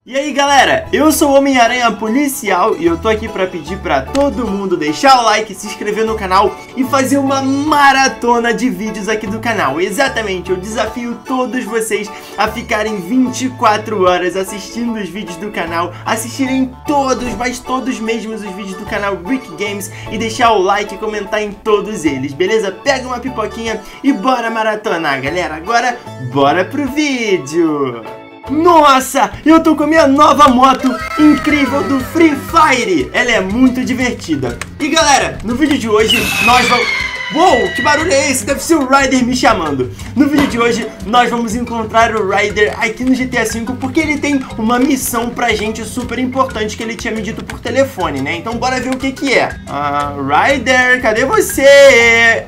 E aí galera, eu sou o Homem-Aranha Policial e eu tô aqui pra pedir pra todo mundo deixar o like, se inscrever no canal e fazer uma maratona de vídeos aqui do canal. Exatamente, eu desafio todos vocês a ficarem 24 horas assistindo os vídeos do canal, assistirem todos, mas todos mesmos os vídeos do canal Brick Games e deixar o like e comentar em todos eles, beleza? Pega uma pipoquinha e bora maratonar, galera. Agora, bora pro vídeo! Nossa, eu tô com a minha nova moto incrível do Free Fire. Ela é muito divertida. E galera, no vídeo de hoje nós vamos... Uou, que barulho é esse? Deve ser o Ryder me chamando. No vídeo de hoje nós vamos encontrar o Ryder aqui no GTA V porque ele tem uma missão pra gente super importante que ele tinha me dito por telefone, né? Então bora ver o que que é. Ryder, cadê você?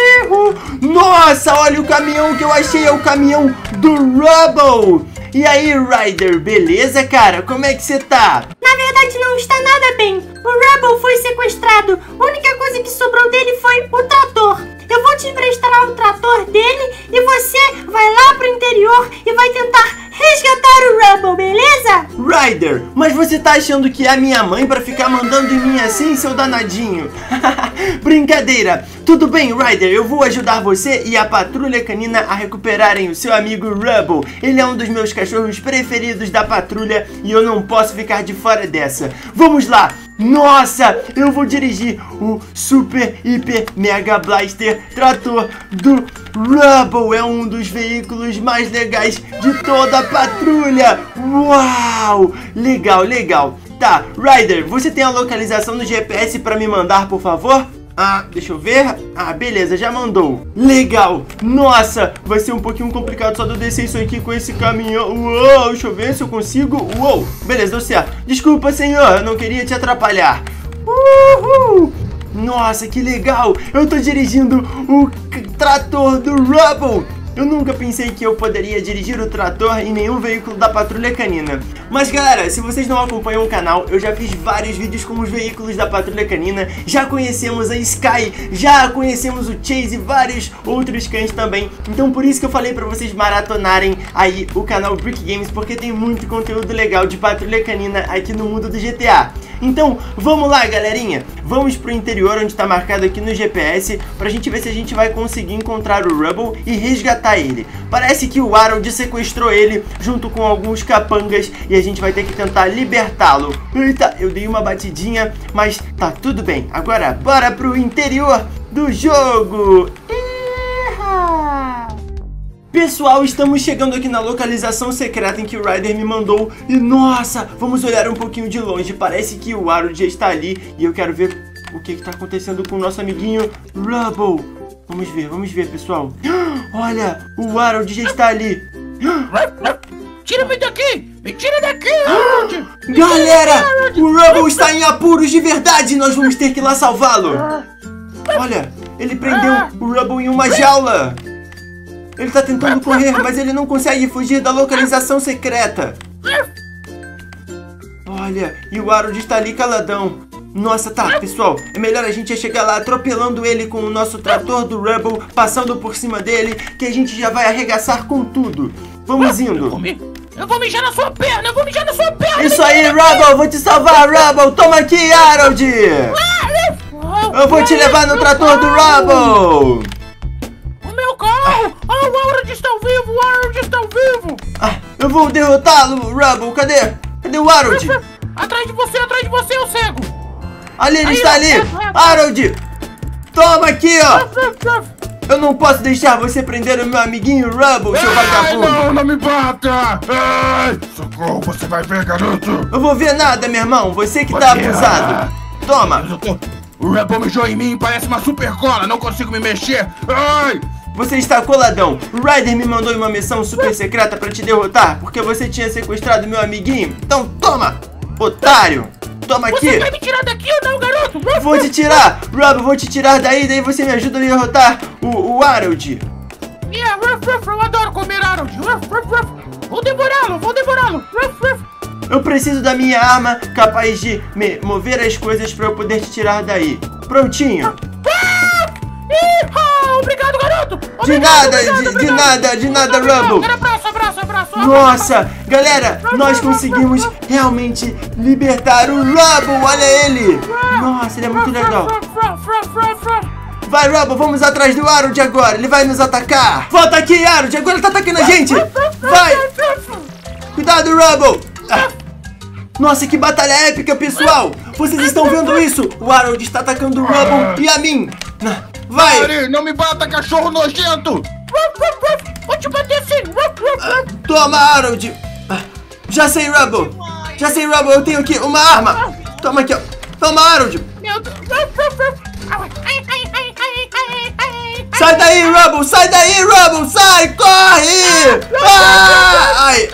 Nossa, olha o caminhão que eu achei, é o caminhão do Rubble. E aí, Ryder, beleza, cara? Como é que você tá? Na verdade, não está nada bem. O Rubble foi sequestrado. A única coisa que sobrou dele foi o trator. Eu vou te emprestar o trator dele e você vai lá pro interior e vai tentar resgatar o Rubble, beleza? Ryder, mas você tá achando que é a minha mãe pra ficar mandando em mim assim, seu danadinho? Brincadeira. Tudo bem, Ryder, eu vou ajudar você e a patrulha canina a recuperarem o seu amigo Rubble. Ele é um dos meus cachorros preferidos da patrulha e eu não posso ficar de fora dessa. Vamos lá! Nossa, eu vou dirigir o Super Hiper Mega Blaster Trator do Rubble. É um dos veículos mais legais de toda a patrulha. Uau! Legal, legal. Tá, Ryder, você tem a localização no GPS pra me mandar, por favor? Deixa eu ver. Beleza, já mandou. Legal. Nossa, vai ser um pouquinho complicado só de eu descer isso aqui com esse caminhão. Uou, deixa eu ver se eu consigo. Uou, beleza, deu certo. Desculpa, senhor, eu não queria te atrapalhar. Uhul. Nossa, que legal. Eu tô dirigindo o trator do Rubble. Eu nunca pensei que eu poderia dirigir o trator em nenhum veículo da patrulha canina. Mas galera, se vocês não acompanham o canal, eu já fiz vários vídeos com os veículos da patrulha canina. Já conhecemos a Sky, já conhecemos o Chase e vários outros cães também. Então por isso que eu falei pra vocês maratonarem aí o canal Brick Games, porque tem muito conteúdo legal de patrulha canina aqui no mundo do GTA. Então vamos lá, galerinha. Vamos pro interior onde tá marcado aqui no GPS pra gente ver se a gente vai conseguir encontrar o Rubble e resgatar ele. Parece que o Harold sequestrou ele junto com alguns capangas e a gente vai ter que tentar libertá-lo. Eita, eu dei uma batidinha, mas tá tudo bem. Agora bora pro interior do jogo. Pessoal, estamos chegando aqui na localização secreta em que o Ryder me mandou. E nossa, vamos olhar um pouquinho de longe. Parece que o Harold já está ali e eu quero ver o que está acontecendo com o nosso amiguinho Rubble. Vamos ver, pessoal. Olha, o Harold já está ali. Tira-me daqui! Me tira daqui, Harold! Galera, o Rubble está em apuros de verdade. Nós vamos ter que ir lá salvá-lo. Olha, ele prendeu o Rubble em uma jaula. Ele tá tentando correr, mas ele não consegue fugir da localização secreta. Olha, e o Harold está ali caladão. Nossa, tá, pessoal, é melhor a gente chegar lá atropelando ele com o nosso trator do Rubble, passando por cima dele, que a gente já vai arregaçar com tudo. Vamos indo. Eu vou mijar na sua perna, Isso aí, Rubble, vou te salvar, Rubble. Toma aqui, Harold. Eu vou te levar no trator do Rubble. O Harold está vivo, eu vou derrotá-lo, Rubble. Cadê o Harold? Atrás de você, eu cego. Ali, ele está ali. Harold, toma aqui, ó. Eu não posso deixar você prender o meu amiguinho Rubble, seu vagabundo. Não me bata. Socorro, você vai ver, garoto. Eu vou ver nada, meu irmão. Você que tá abusado. Toma. O Rubble mijou em mim, parece uma super cola. Não consigo me mexer. Você está coladão. O Ryder me mandou uma missão super secreta pra te derrotar, porque você tinha sequestrado meu amiguinho. Então toma, otário. Toma aqui. Você vai me tirar daqui ou não, garoto? Vou te tirar, Rubble, vou te tirar daí você me ajuda a derrotar o Harold. Eu adoro comer Harold. Vou devorá-lo. Eu preciso da minha arma capaz de me mover as coisas pra eu poder te tirar daí. Prontinho. Obrigado, garoto! De nada, Rubble! Abraço! abraço. Nossa, galera, nós conseguimos realmente libertar o Rubble. Olha ele. Nossa, ele é muito legal. Vai, Rubble, vamos atrás do Harold agora. Ele vai nos atacar. Volta aqui, Harold. Agora ele tá atacando a gente. Vai. Cuidado, Rubble. Nossa, que batalha épica, pessoal. Vocês estão vendo isso? O Harold está atacando o Rubble e a mim. Vai. Pare, não me bata, cachorro nojento. Vou te bater sim. Toma, Harold. Já sei, Rubble. Já sei, Rubble. Eu tenho aqui uma arma. Toma aqui, ó. Toma, Harold. Meu Deus. Sai daí, Rubble. Sai daí, Rubble. Sai, corre. Ai.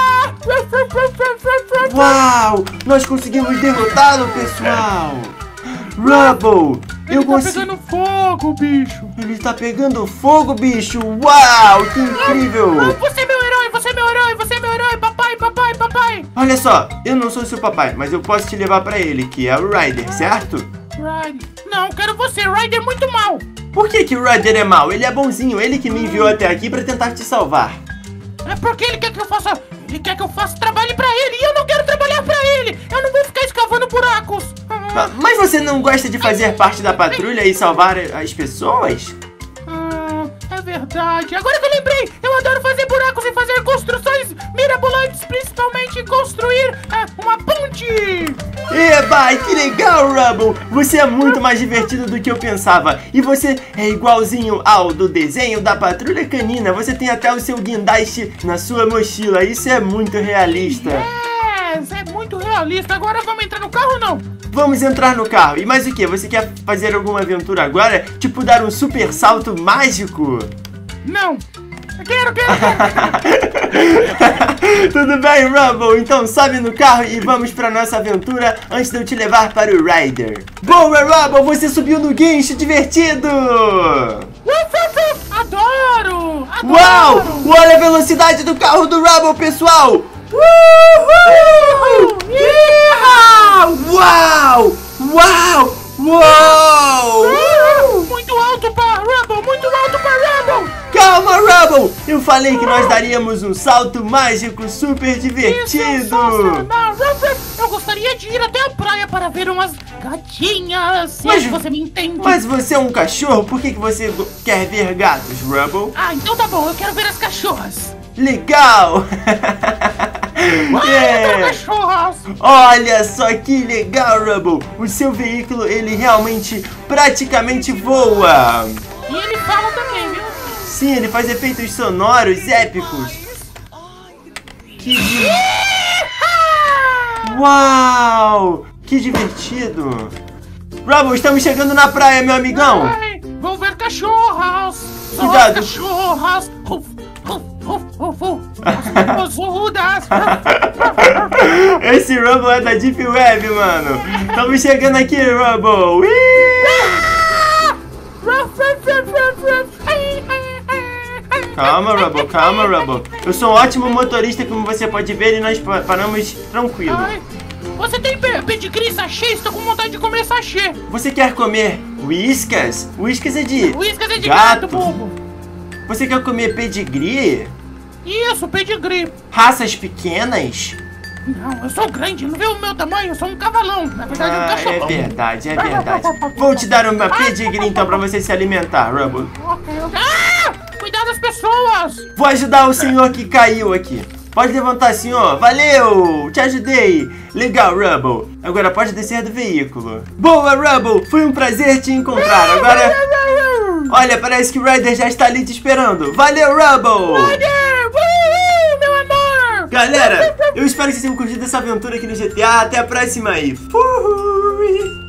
Uau. Nós conseguimos derrotá-lo, pessoal. Rubble. Ele tá pegando fogo, bicho. Ele tá pegando fogo, bicho. Uau, que incrível. Você é meu herói, você é meu herói, você é meu herói. Papai, papai, papai. Olha só, eu não sou seu papai, mas eu posso te levar pra ele, que é o Ryder, certo? Ryder. Não, quero você. Ryder é muito mal. Por que o Ryder é mau? Ele é bonzinho, ele que me enviou até aqui pra tentar te salvar. É porque ele quer que eu faça... Ele quer que eu faça trabalho pra ele. E eu não quero trabalhar pra ele. Eu não vou ficar escavando buracos. Mas você não gosta de fazer parte da patrulha e salvar as pessoas? É verdade. Agora que eu lembrei, eu adoro fazer buracos e fazer construções mirabolantes, principalmente construir uma ponte. Eba, que legal, Rubble. Você é muito mais divertido do que eu pensava. E você é igualzinho ao do desenho da Patrulha Canina. Você tem até o seu guindaste na sua mochila. Isso é muito realista. É muito realista. Agora vamos entrar no carro ou não? Vamos entrar no carro. E mais o que? Você quer fazer alguma aventura agora? Tipo dar um super salto mágico? Não. Quero. Tudo bem, Rubble? Então sobe no carro e vamos pra nossa aventura antes de eu te levar para o Ryder. Boa, Rubble! Você subiu no guincho, divertido! Adoro! Uau! Olha a velocidade do carro do Rubble, pessoal! Uhul! Uau! Uau! Uau! Muito alto para Rubble! Muito alto para Rubble! Calma, Rubble! Eu falei que nós daríamos um salto mágico super divertido! Eu gostaria de ir até a praia para ver umas gatinhas, se você me entende. Mas você é um cachorro, por que você quer ver gatos, Rubble? Então tá bom, eu quero ver as cachorras. Legal! Cachorras! Olha só que legal, Rubble! O seu veículo, ele realmente praticamente voa! E ele fala também, viu? Sim, ele faz efeitos sonoros épicos! Uau! Que divertido! Rubble, estamos chegando na praia, meu amigão! Vou ver cachorras! Cuidado! Cachorras! Esse Rubble é da Deep Web, mano! Estamos chegando aqui, Rubble! Calma, Rubble, calma, Rubble. Eu sou um ótimo motorista, como você pode ver, e nós paramos tranquilo. Você tem pedigree sachê? Estou com vontade de comer sachê. Você quer comer Whiskas? Whiskas é de gato, bobo. Você quer comer pedigree? Isso, pedigree. Raças pequenas? Não, eu sou grande, não vê o meu tamanho, eu sou um cavalão. Na verdade, um cachorrão. É verdade, é verdade. Vou te dar uma pedigree então pra você se alimentar, Rubble. Cuidado das pessoas! Vou ajudar o senhor que caiu aqui. Pode levantar, senhor. Valeu! Te ajudei. Legal, Rubble. Agora pode descer do veículo. Boa, Rubble. Foi um prazer te encontrar. Agora... Olha, parece que o Ryder já está ali te esperando. Valeu, Rubble! Ryder! Meu amor! Galera, eu espero que vocês tenham curtido essa aventura aqui no GTA. Até a próxima aí. Fui!